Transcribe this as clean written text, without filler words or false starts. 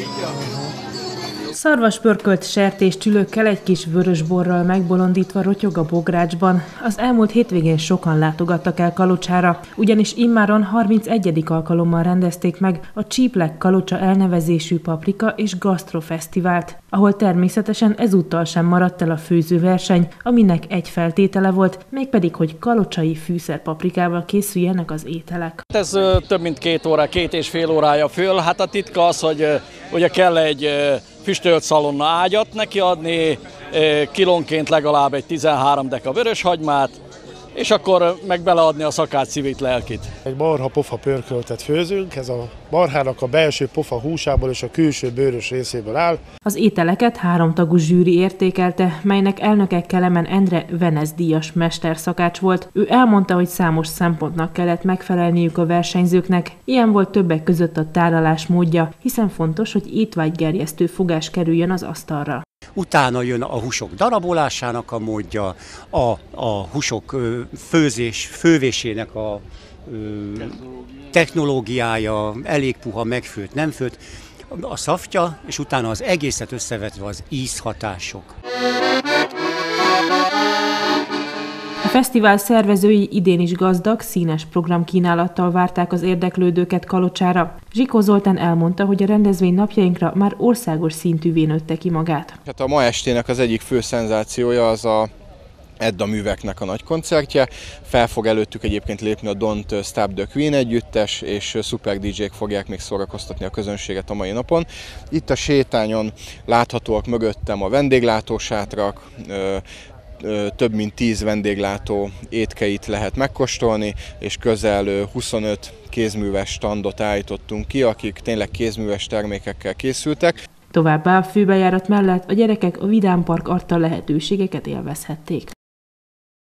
Szarvaspörkölt sertéscsülökkel egy kis vörösborral megbolondítva rotyog a Bográcsban. Az elmúlt hétvégén sokan látogattak el Kalocsára, ugyanis immáron 31. alkalommal rendezték meg a Csíplek Kalocsa elnevezésű paprika és gasztrofesztivált, ahol természetesen ezúttal sem maradt el a főzőverseny, aminek egy feltétele volt, mégpedig, hogy kalocsai fűszerpaprikával készüljenek az ételek. Ez több mint 2,5 órája föl. Hát a titka az, hogy ugye kell egy füstölt szalonna ágyat neki adni, kilónként legalább egy 13 deka vöröshagymát, és akkor meg beleadni a szakát, szívét, lelkit. Egy marha pofa pörköltet főzünk, ez a marhának a belső pofa húsából és a külső bőrös részéből áll. Az ételeket 3 tagú zsűri értékelte, melynek elnöke Kelemen Endre Venesz-díjas mesterszakács volt. Ő elmondta, hogy számos szempontnak kellett megfelelniük a versenyzőknek. Ilyen volt többek között a tálalás módja, hiszen fontos, hogy étvágygerjesztő fogás kerüljön az asztalra. Utána jön a húsok darabolásának a módja, a húsok fővésének a technológiája, elég puha, megfőtt, nem főtt, a szaftja, és utána az egészet összevetve az ízhatások. A fesztivál szervezői idén is gazdag, színes programkínálattal várták az érdeklődőket Kalocsára. Zsikó Zoltán elmondta, hogy a rendezvény napjainkra már országos szintűvé nőtte ki magát. Hát a ma estének az egyik fő szenzációja az a Edda műveknek a nagy koncertje. Fel fog előttük egyébként lépni a Don't Stop the Queen együttes, és szuper DJ-k fogják még szórakoztatni a közönséget a mai napon. Itt a sétányon láthatóak mögöttem a vendéglátósátrak, több mint 10 vendéglátó étkeit lehet megkóstolni, és közel 25 kézműves standot állítottunk ki, akik tényleg kézműves termékekkel készültek. Továbbá a főbejárat mellett a gyerekek a Vidám Park adta lehetőségeket élvezhették.